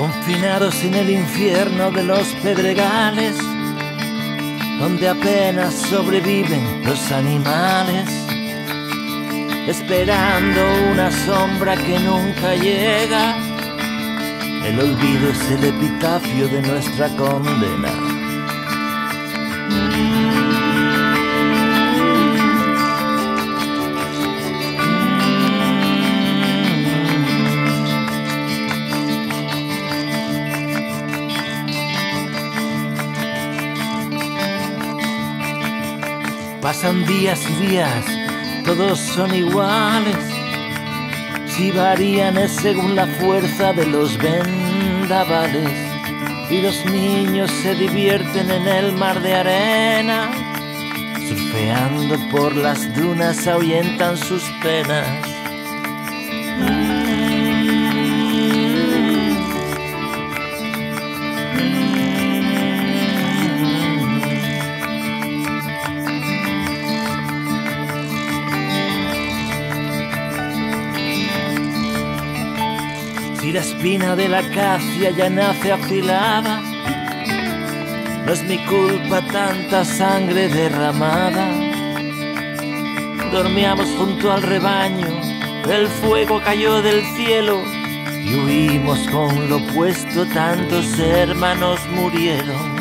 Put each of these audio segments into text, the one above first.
confinados en el infierno de los pedregales, donde apenas sobreviven los animales, esperando una sombra que nunca llega. El olvido es el epitafio de nuestra condena. Pasan días y días, todos son iguales. Si varían es según la fuerza de los vendavales. Y los niños se divierten en el mar de arena, surfeando por las dunas ahuyentan sus penas. Si la espina de la acacia ya nace afilada, no es mi culpa tanta sangre derramada. Dormíamos junto al rebaño, el fuego cayó del cielo y huimos con lo opuesto, tantos hermanos murieron.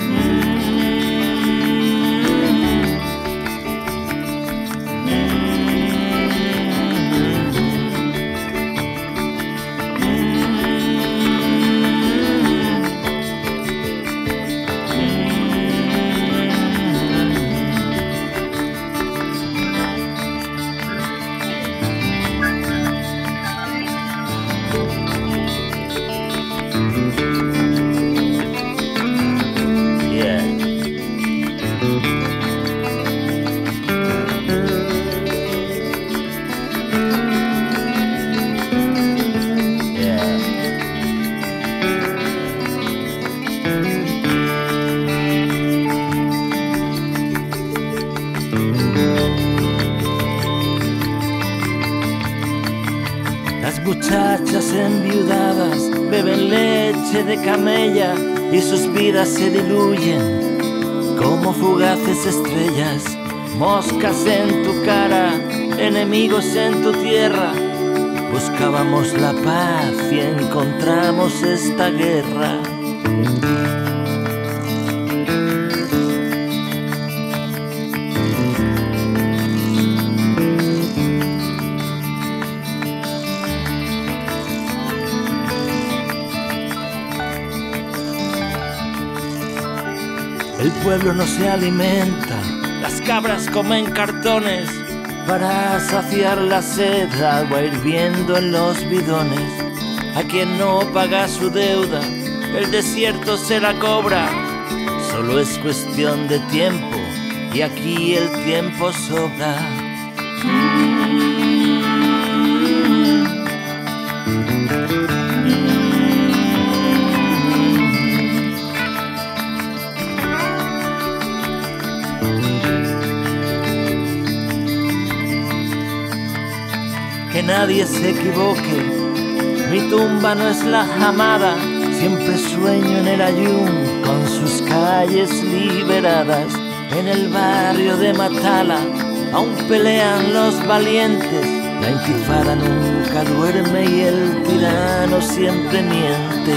Las muchachas enviudadas beben leche de camella y sus vidas se diluyen como fugaces estrellas. Moscas en tu cara, enemigos en tu tierra. Buscábamos la paz y encontramos esta guerra. El pueblo no se alimenta, las cabras comen cartones. Para saciar la sed, agua hirviendo en los bidones. A quien no paga su deuda, el desierto se la cobra. Solo es cuestión de tiempo, y aquí el tiempo sobra. Que nadie se equivoque, mi tumba no es la jamada. Siempre sueño en el Ayun con sus calles liberadas. En el barrio de Matala aún pelean los valientes. La intifada nunca duerme y el tirano siempre miente.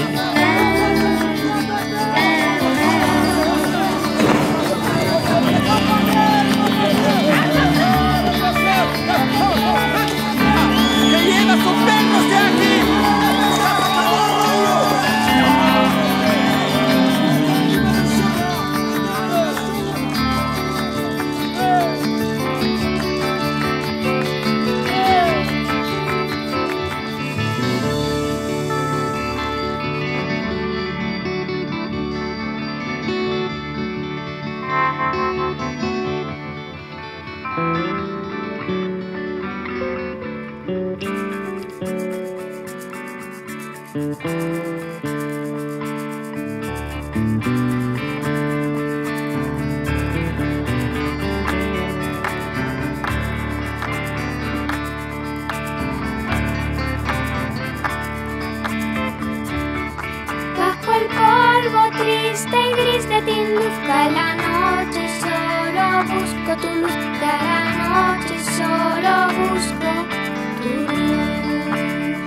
tinduzca la noche, solo busco tu luz. Cada noche solo busco tu luz.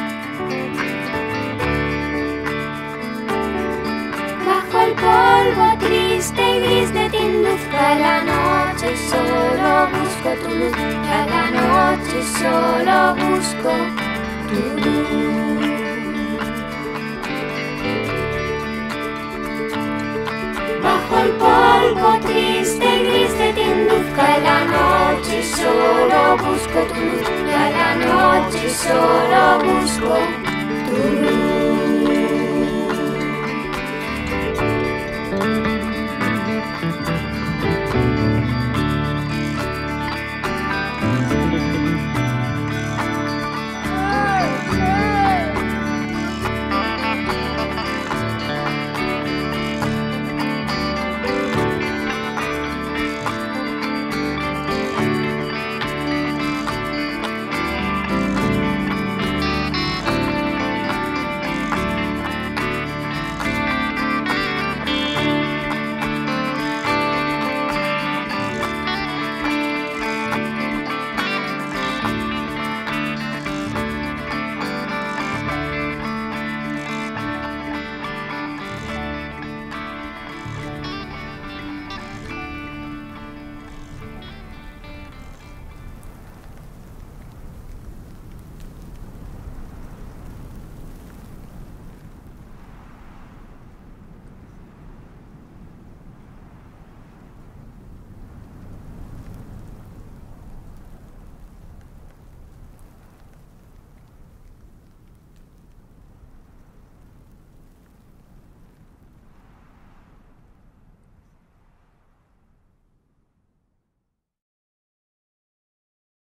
Bajo el polvo triste y gris de tinduzca la noche, solo busco tu luz. Cada noche solo busco tu luz. Bajo el polvo triste y gris de tinduzca la noche, solo busco tu luz. Cada noche solo busco tu luz.